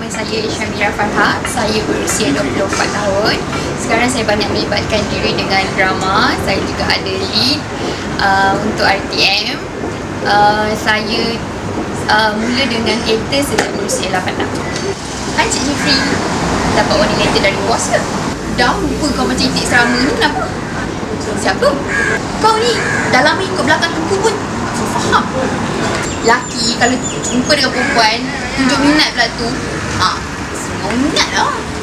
Nama saya Syamiera Farha. Saya berusia 24 tahun. Sekarang saya banyak melibatkan diri dengan drama. Saya juga ada lead untuk RTM. Saya mula dengan teater sejak berusia 8 tahun. Encik Jeffrey dapat warning letter dari bos ke? Dah lupa kau macam itik serama ni, kenapa? Siapa? Kau ni dah lama ikut belakang Tengku pun faham. Laki kalau jumpa dengan perempuan tunjuk minat pula tu, semua minat lah.